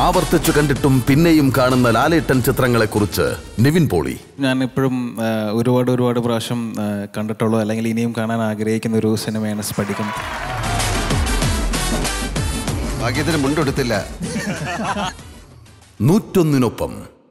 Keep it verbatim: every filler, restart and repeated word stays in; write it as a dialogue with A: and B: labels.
A: ആവർത്തിച്ചു കണ്ടിട്ടും പിന്നെയും കാണുന്ന ലാലേട്ടൻ ചിത്രങ്ങളെക്കുറിച്ച് നിവിൻ പോളി.
B: ഞാൻ എപ്പോഴും ഒരുപാട് ഒരുപാട് പ്രാവശ്യം കണ്ടിട്ടുള്ളൂ, അല്ലെങ്കിൽ ഇനിയും കാണാൻ ആഗ്രഹിക്കുന്ന ഒരു സിനിമയാണ് സ്ഫടികം.
C: ഭാഗ്യത്തിന് മുണ്ടെടുത്തില്ല.
A: നൂറ്റൊന്നിനൊപ്പം.